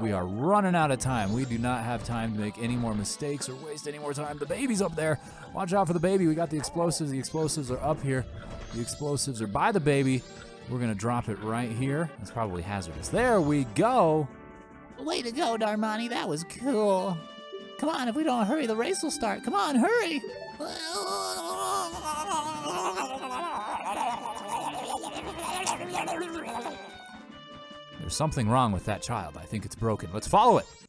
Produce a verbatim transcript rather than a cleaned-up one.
We are running out of time. We do not have time to make any more mistakes or waste any more time. The baby's up there. Watch out for the baby. We got the explosives. The explosives are up here. The explosives are by the baby. We're gonna drop it right here. That's probably hazardous. There we go. Way to go, Darmani. That was cool. Come on, if we don't hurry, the race will start. Come on, hurry. There's something wrong with that child. I think it's broken. Let's follow it.